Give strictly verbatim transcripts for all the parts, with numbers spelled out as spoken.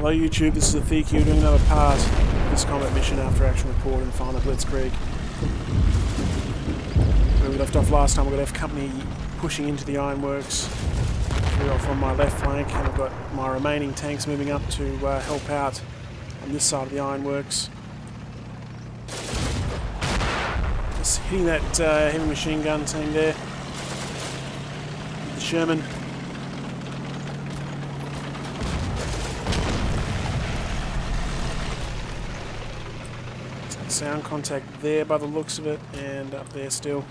Hello YouTube, this is Athiki doing another part of this combat mission after action report and final Blitzkrieg. Where we left off last time, we've got F Company pushing into the ironworks. We're off on my left flank and I've got my remaining tanks moving up to uh, help out on this side of the ironworks. Just hitting that uh, heavy machine gun team there. The Sherman. Sound contact there by the looks of it, and up there still.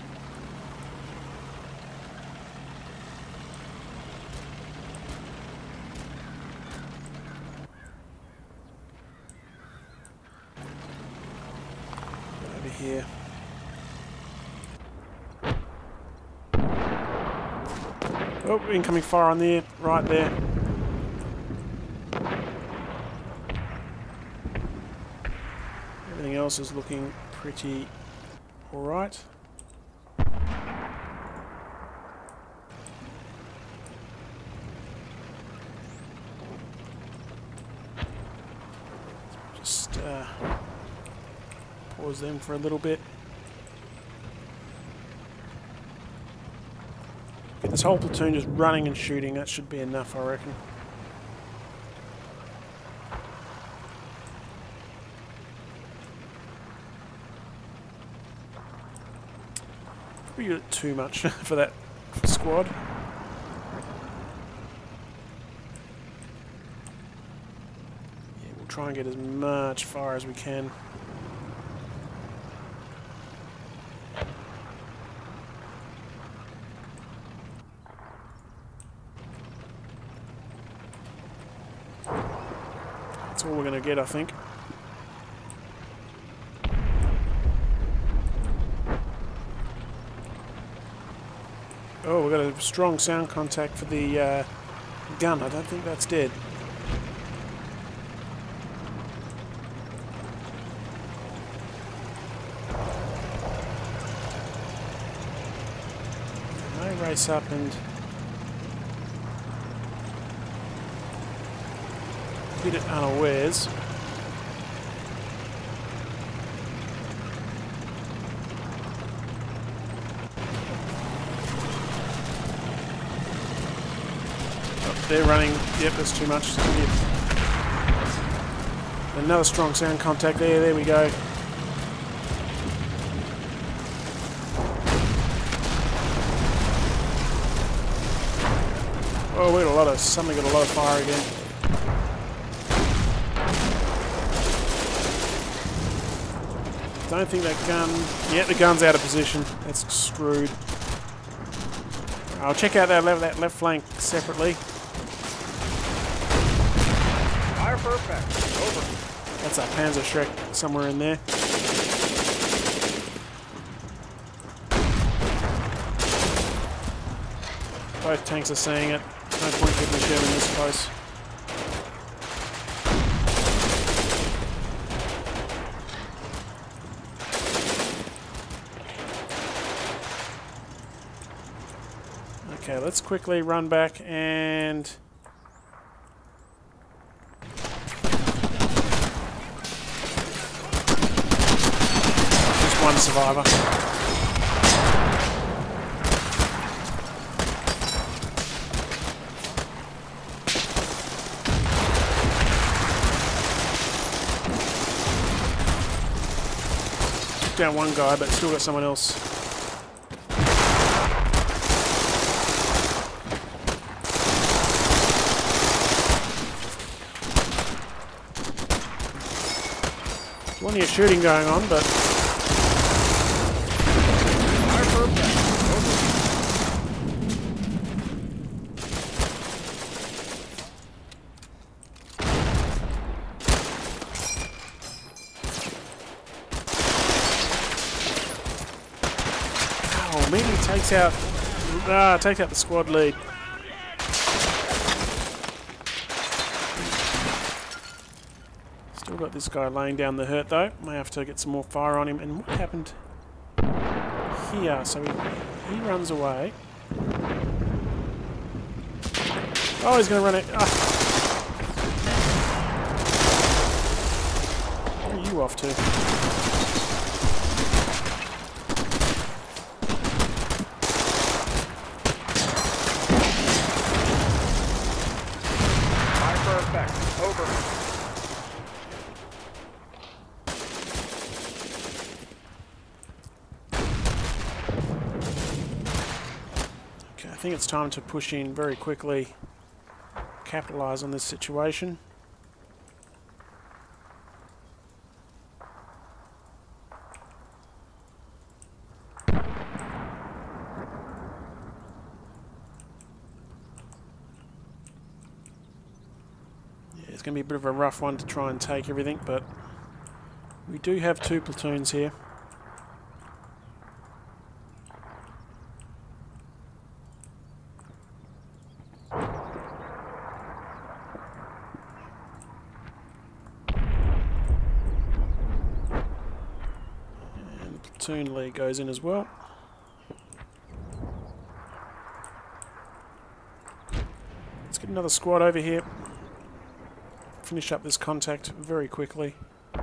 Over here. Oh, incoming fire on there, right there. Everything else is looking pretty alright. Just uh, pause them for a little bit. Get this whole platoon just running and shooting, that should be enough, I reckon. We got too much for that squad. Yeah, we'll try and get as much fire as we can. That's all we're going to get, I think. Oh, we've got a strong sound contact for the uh, gun. I don't think that's dead. I may race up and hit it unawares. They're running. Yep, that's too much. Yep. Another strong sound contact there. There we go. Oh, we got a lot of. Suddenly got a lot of fire again. Don't think that gun. Yeah, the gun's out of position. That's screwed. I'll check out that left, that left flank separately. Fire perfect. Over. That's our Panzer Shrek somewhere in there. Both tanks are seeing it. No point keeping the Sherman this close. Okay, let's quickly run back and just one survivor. Took down one guy, but still got someone else. Plenty of shooting going on, but oh, immediately takes out ah takes out the squad lead. Still got this guy laying down the hurt though. May have to get some more fire on him. And what happened here? So he, he runs away. Oh, he's going to run it. Ah. off to. Fire effect. Over. Okay, I think it's time to push in very quickly, capitalise on this situation. It's going to be a bit of a rough one to try and take everything, but we do have two platoons here. And the platoon lead goes in as well. Let's get another squad over here. Finish up this contact very quickly.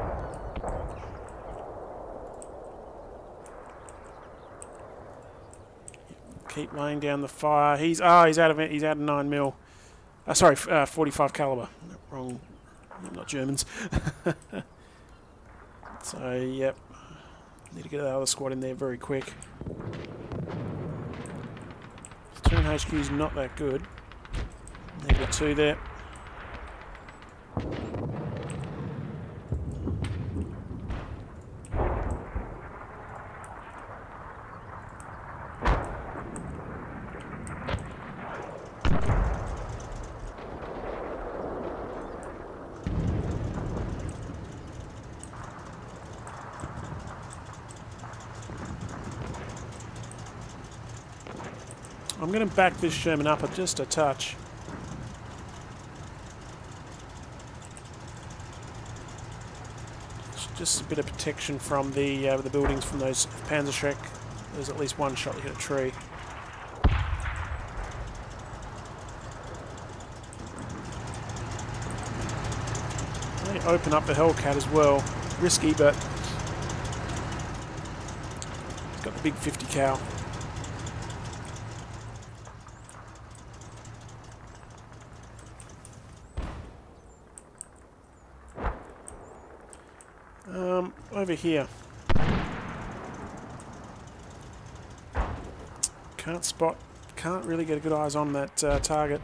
Keep laying down the fire. He's ah, oh, he's out of it. He's out of nine mil. Uh, sorry, uh, forty-five caliber. Wrong. Not Germans. So yep, need to get that other squad in there very quick. Platoon H Q is not that good. Need a two there. I'm going to back this Sherman up at just a touch. Just a bit of protection from the uh, the buildings from those Panzerschreck. There's at least one shot to hit a tree. They open up the Hellcat as well. Risky, but it's got the big fifty cal. Um, over here. Can't spot, can't really get a good eyes on that uh, target.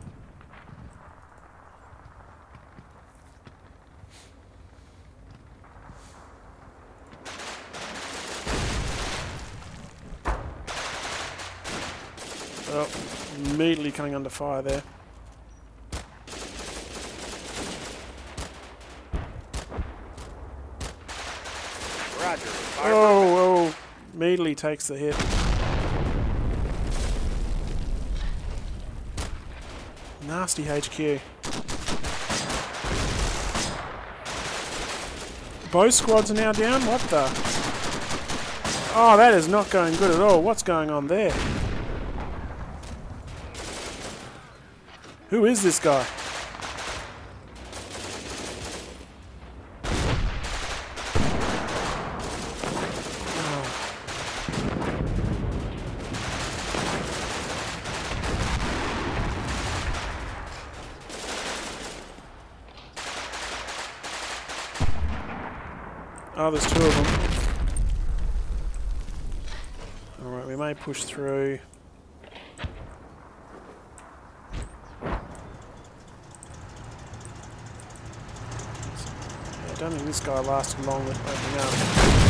Oh, immediately coming under fire there. Roger. Fire Oh, oh, immediately takes the hit. Nasty H Q. Both squads are now down? What the? Oh, that is not going good at all. What's going on there? Who is this guy? Oh, there's two of them. Alright, we may push through. I don't think this guy lasted long with opening up.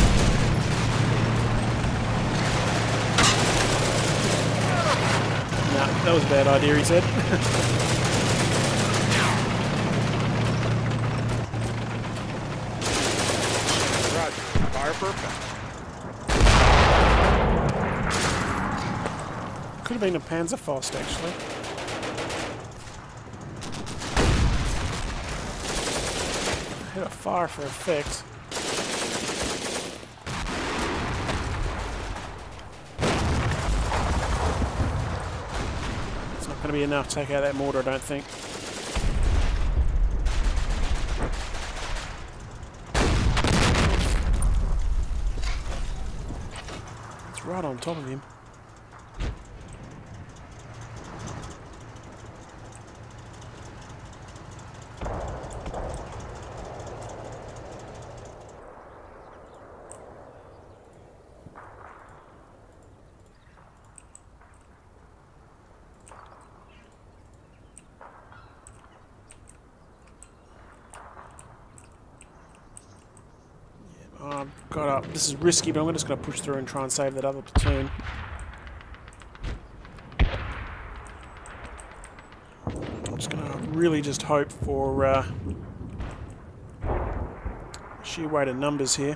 Nah, that was a bad idea, he said. perfect. Could have been a Panzerfaust, actually. Hit a fire for effect. It's not going to be enough to take out that mortar, I don't think. right on top of him. I've got up. This is risky, but I'm just going to push through and try and save that other platoon. I'm just going to really just hope for uh, sheer weight of numbers here.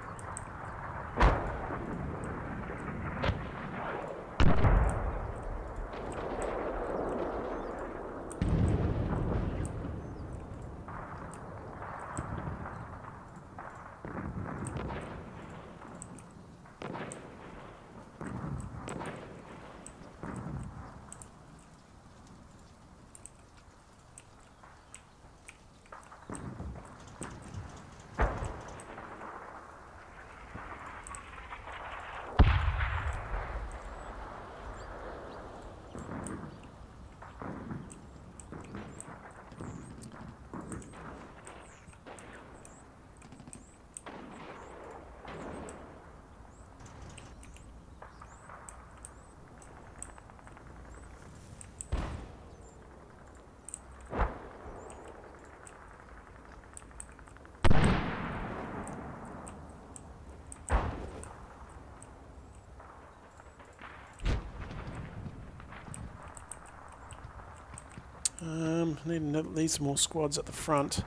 Um, need, need some more squads at the front.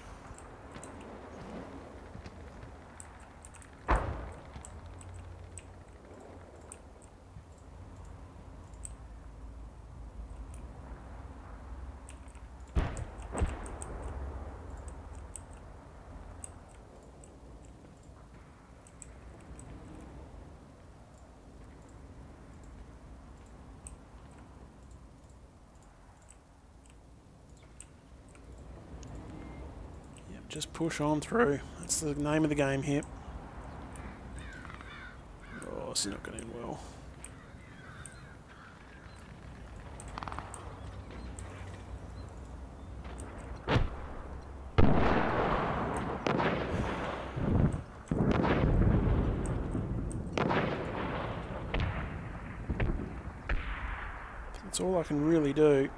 Just push on through. That's the name of the game here. Oh, this is not going to end well. That's all I can really do.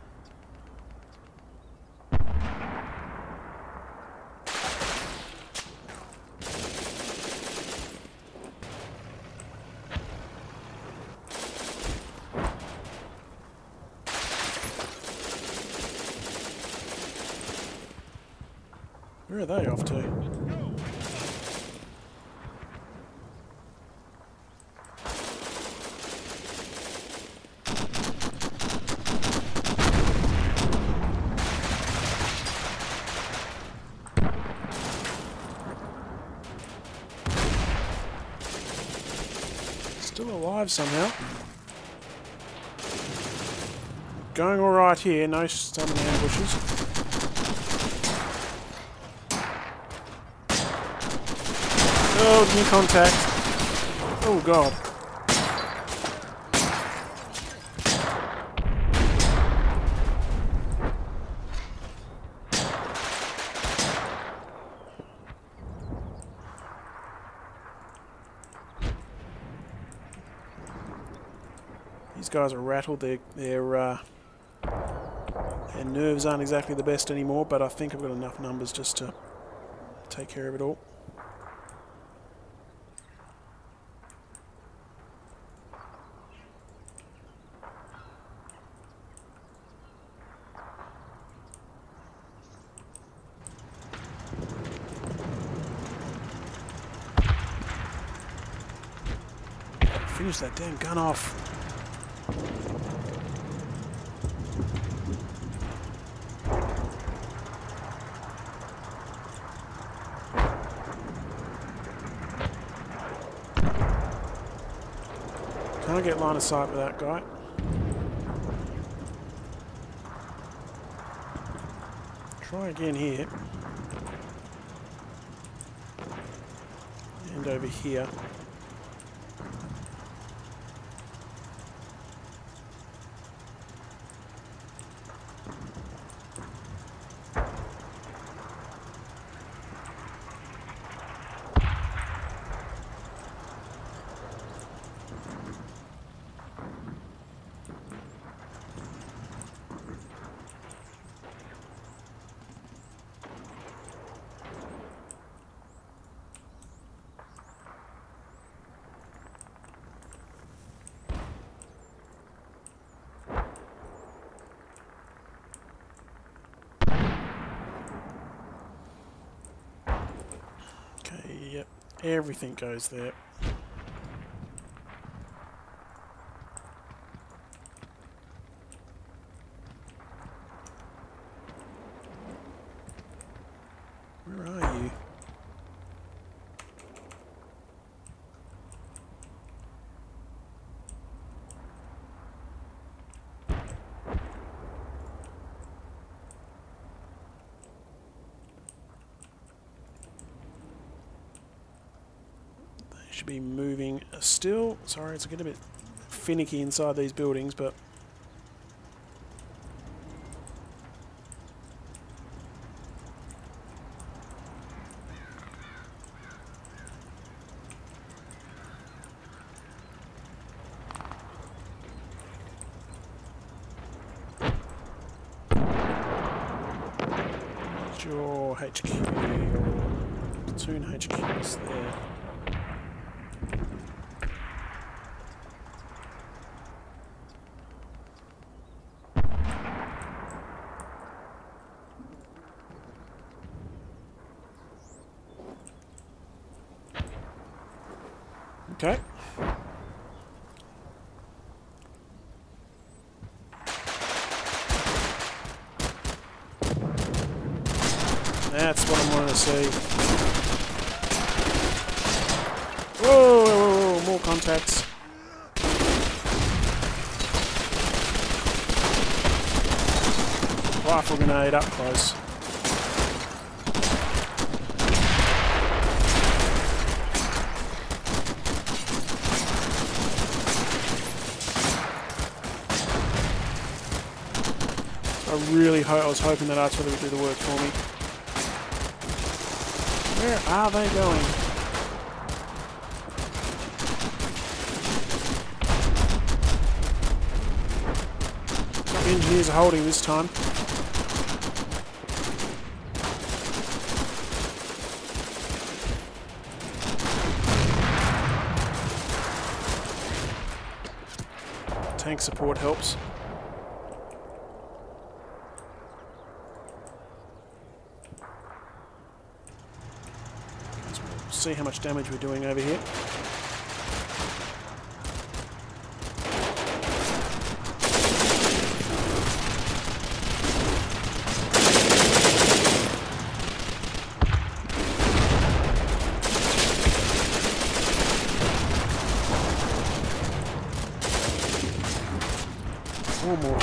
Where are they off to? Still alive somehow. Going alright here, no stunning ambushes. Oh, new contact. Oh god. These guys are rattled. Their their uh, their nerves aren't exactly the best anymore, but I think I've got enough numbers just to take care of it all. Finish that damn gun off. Can't get line of sight with that guy. Try again here. And over here. Everything goes there. Where are you? Should be moving still. Sorry, it's getting a bit finicky inside these buildings, but where's your H Q? Your platoon H Q is there. Okay. That's what I wanted to see. Whoa, whoa, whoa, whoa, more contacts. Rifle grenade up close. I really hope, I was hoping that artillery would do the work for me. Where are they going? The engineers are holding this time. Tank support helps. See how much damage we're doing over here. Four more.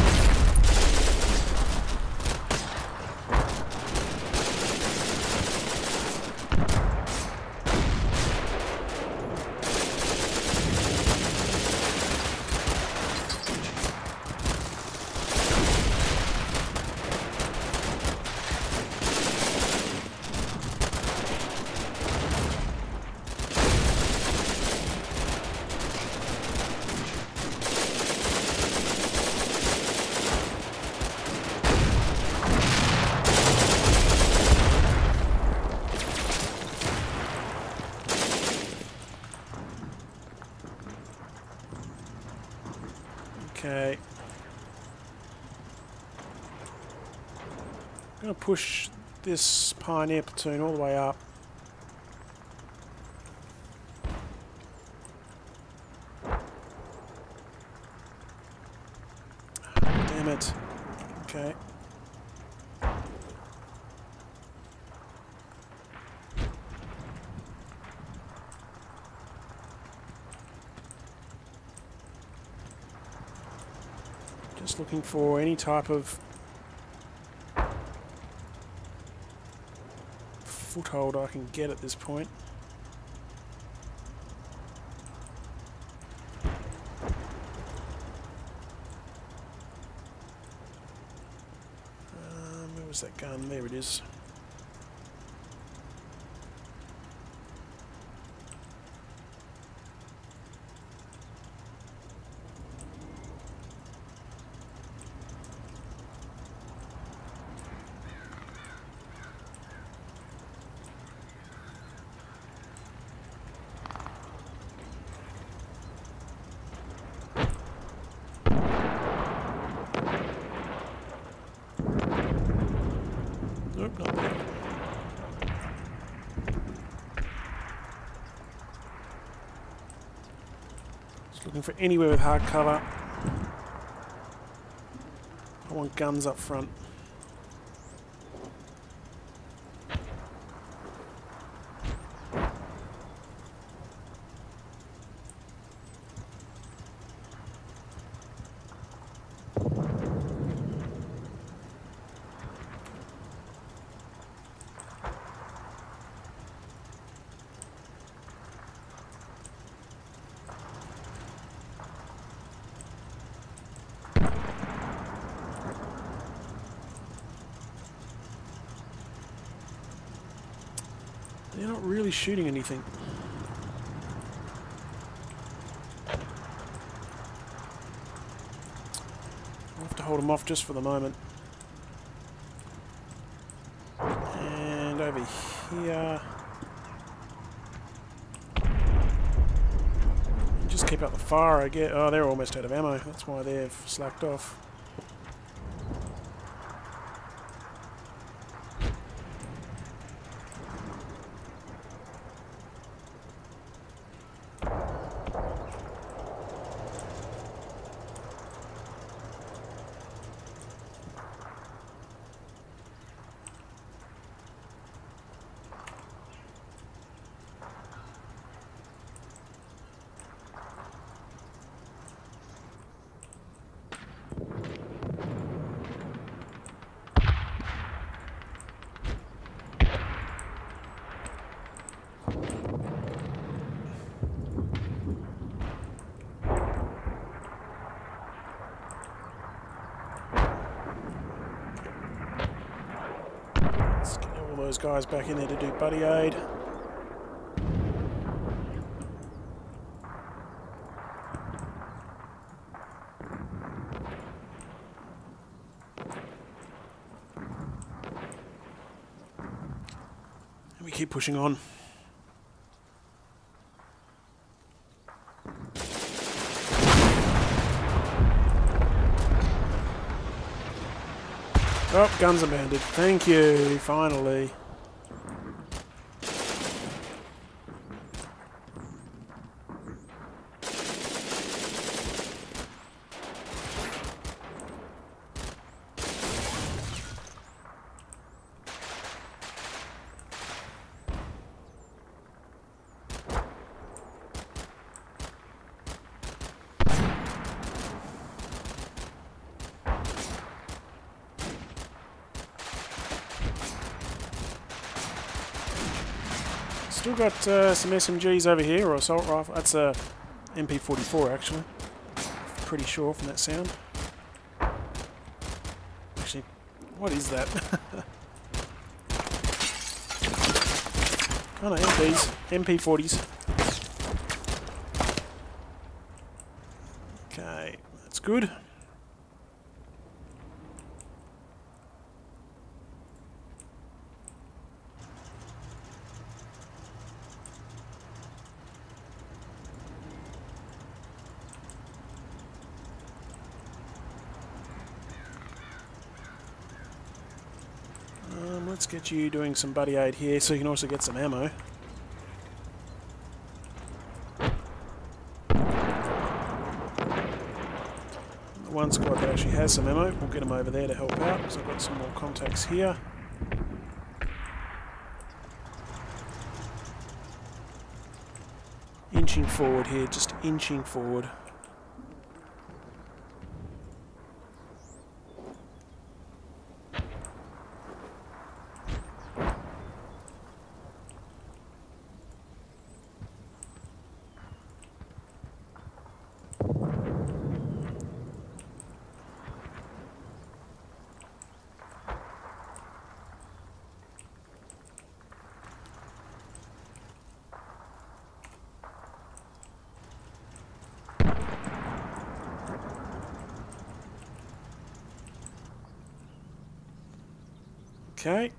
Okay. I'm going to push this Pioneer platoon all the way up. Damn it. Okay. Just looking for any type of foothold I can get at this point. Um, where was that gun? There it is. Nope, not Looking for anywhere with hard cover. I want guns up front. They're not really shooting anything. I'll have to hold them off just for the moment. And over here... just keep up the fire, I get. Oh, they're almost out of ammo. That's why they've slacked off. Let's get all those guys back in there to do buddy aid. And we keep pushing on. Oh, guns abandoned. Thank you, finally. Still got uh, some S M Gs over here, or assault rifle. That's a M P forty-four actually. Pretty sure from that sound. Actually, what is that? Oh no, M Ps, M P forties. Okay, that's good. Um, let's get you doing some buddy aid here so you can also get some ammo. The one squad that actually has some ammo, we'll get them over there to help out because I've got some more contacts here. Inching forward here, just inching forward. Okay.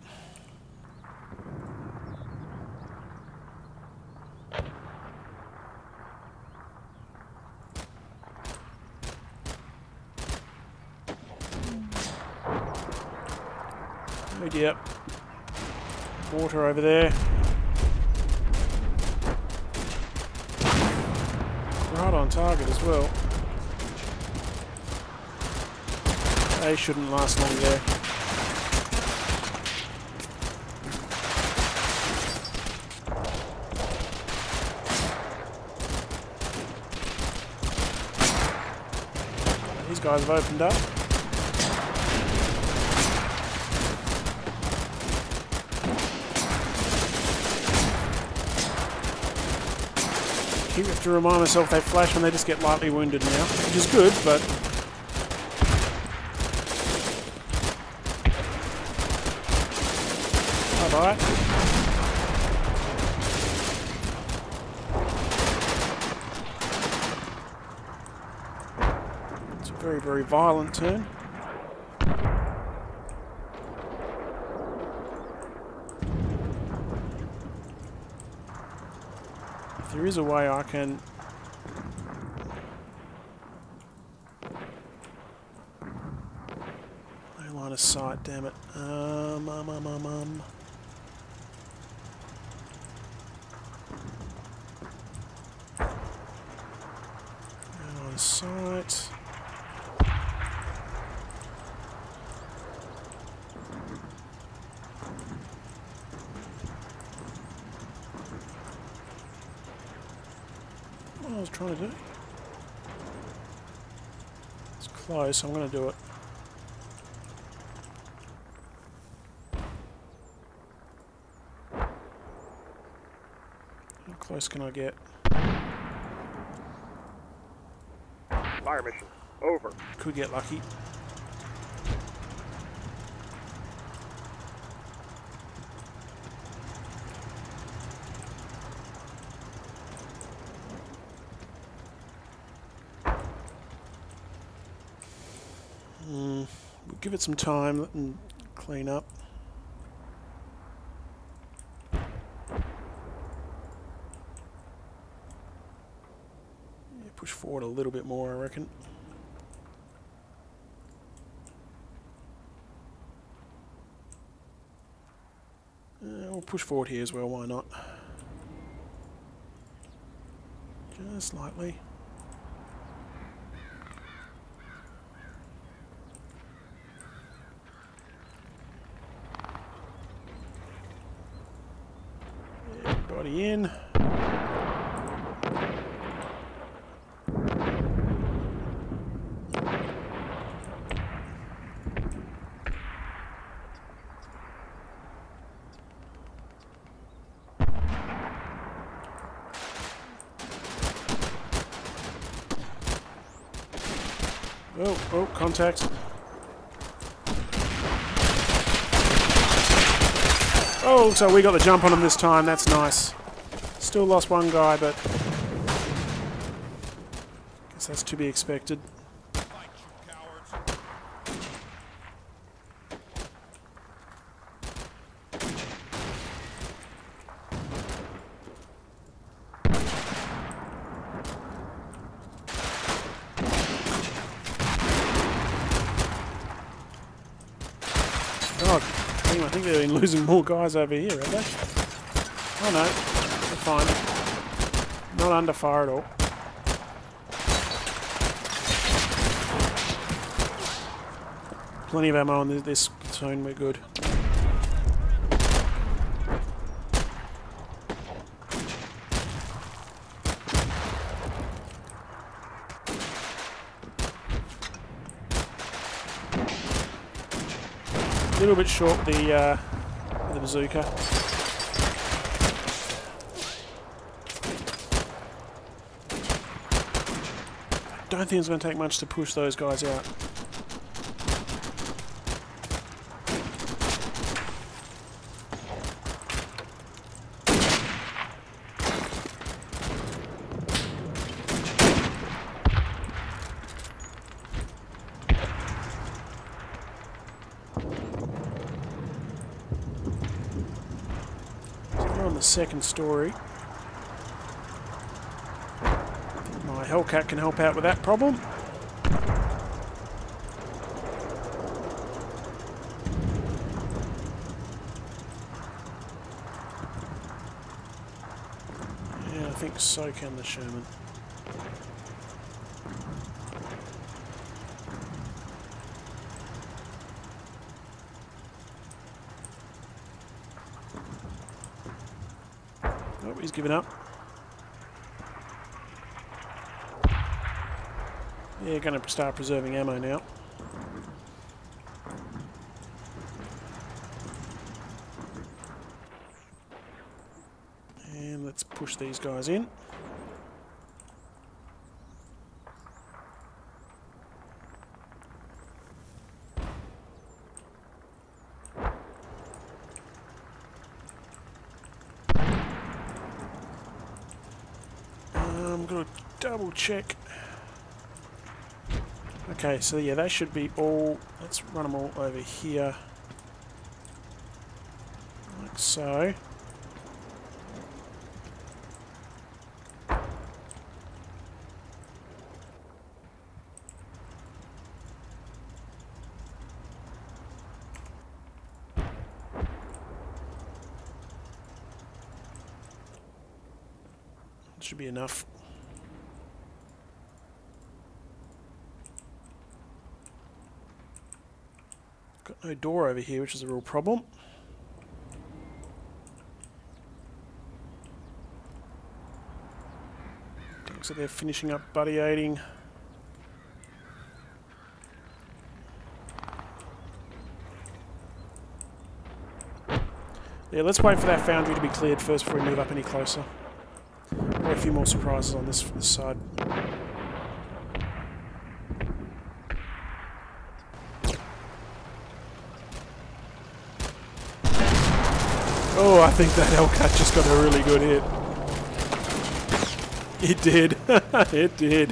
Oh dear. Water over there. Right on target as well. They shouldn't last long there. These guys have opened up. I have to remind myself they flash when they just get lightly wounded now, which is good, but bye bye. It's a very, very violent turn. There is a way I can no line of sight, damn it. Um, um, um, um, um. No line of sight. What I was trying to do. It's close, I'm going to do it. How close can I get? Fire mission over. Could get lucky. Mm, we'll give it some time and clean up. Yeah, push forward a little bit more, I reckon. Uh, we'll push forward here as well, why not? Just slightly. Everybody in. Oh, oh, contact. Oh, so we got the jump on him this time. That's nice. Still lost one guy, but guess that's to be expected. God, I think they've been losing more guys over here, have they? Oh no, they're fine. Not under fire at all. Plenty of ammo on this platoon, we're good. A little bit short the uh, the bazooka. Don't think it's going to take much to push those guys out. On the second story. My Hellcat can help out with that problem. Yeah, I think so can the Sherman. Oh, he's given up. Yeah, going to start preserving ammo now. And let's push these guys in. I'm going to double check. Okay, so yeah, that should be all. Let's run them all over here. Like so. Should be enough. Got no door over here, which is a real problem. Looks like they're finishing up buddy-aiding. Yeah, let's wait for that foundry to be cleared first before we move up any closer. A few more surprises on this, this side. Oh, I think that Hellcat just got a really good hit. It did. It did.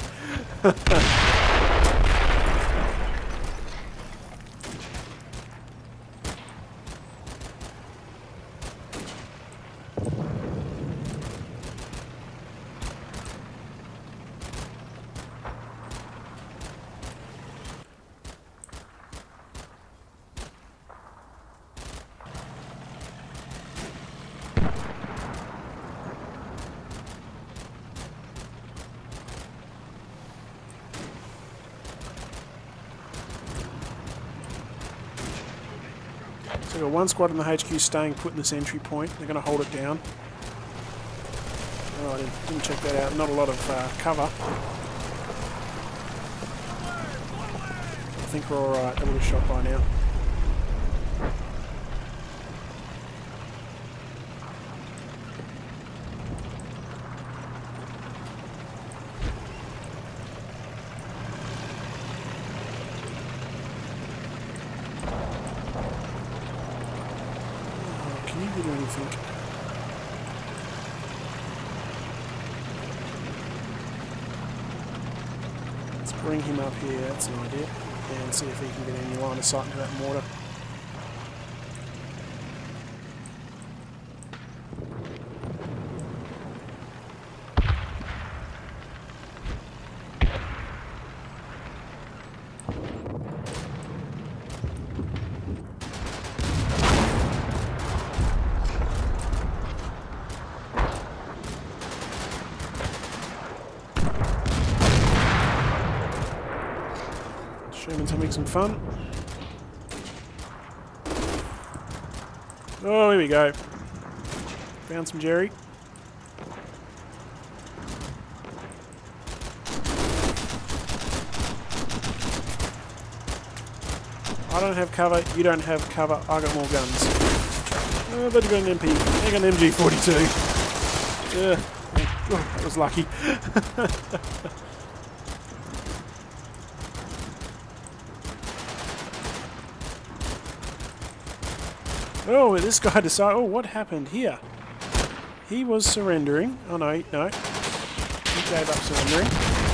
So we've got one squad in the H Q staying put in this entry point. They're going to hold it down. Oh, I didn't, didn't check that out. Not a lot of uh, cover. I think we're alright. They would have shot by now. Can you do anything? Let's bring him up here, that's an idea, and see if he can get any line of sight into that mortar. Sherman's having some fun. Oh, here we go. Found some Jerry. I don't have cover, you don't have cover, I got more guns. Oh, but you got an M P. I got an M G forty-two. Yeah, oh, that was lucky. Oh, this guy decided... Oh, what happened here? He was surrendering. Oh, no, no. He gave up surrendering.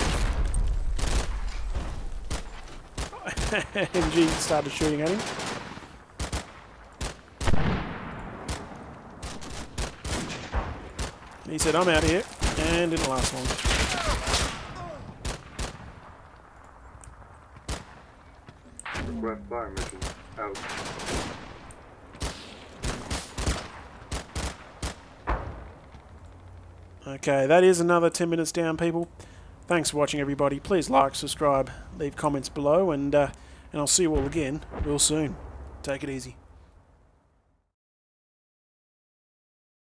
M G started shooting at him. He said, I'm out of here. And didn't last long. Request fire mission out. Okay, that is another ten minutes down, people. Thanks for watching, everybody. Please like, subscribe, leave comments below, and uh, and I'll see you all again real soon. Take it easy.